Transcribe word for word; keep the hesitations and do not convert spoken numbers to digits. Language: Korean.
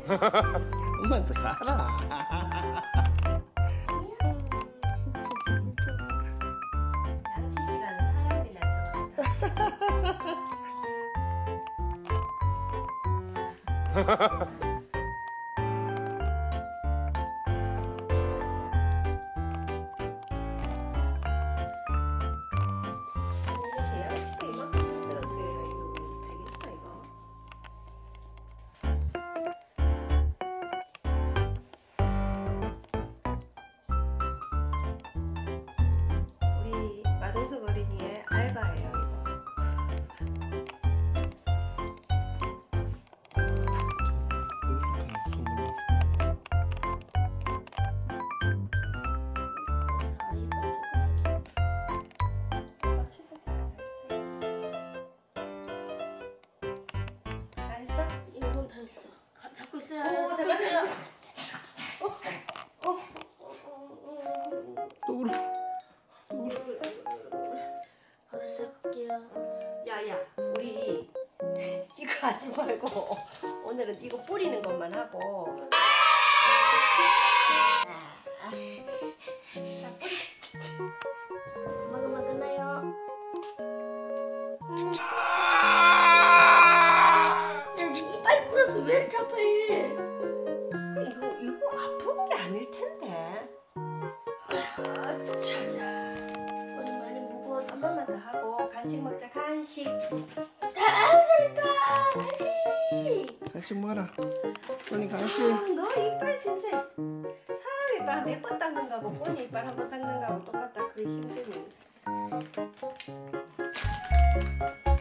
엄마한테 가라. 양치 시간은 사람이나 정한다. 마동석 어린이의 알바예요, 이거. 다 했어? 이건 다 했어. 가, 잡고 있어요. 오, 잡고 잡고 있어요. 어? 어? 또 그래. 바로 시작할게요. 야야, 우리 이거 하지 말고 오늘은 이거 뿌리는 것만 하고. 자, 뿌리. 금방 끝나요. 여기 이빨 뿌렸어. 왜 이렇게 아파해? 이거 이거 아픈 게 아닐 텐데. 아, 자자. 머리 많이 무거워서. 한 번만 더 하고 간식 먹자. 간식. 다 잘했다. 간식. 간식 먹어라. 언니 간식. 아, 너 이빨 진짜 사람 이빨 한 백 번 닦는 거하고 꼬니 이빨 한 번 닦는 거하고 똑같다. 그게 힘드니.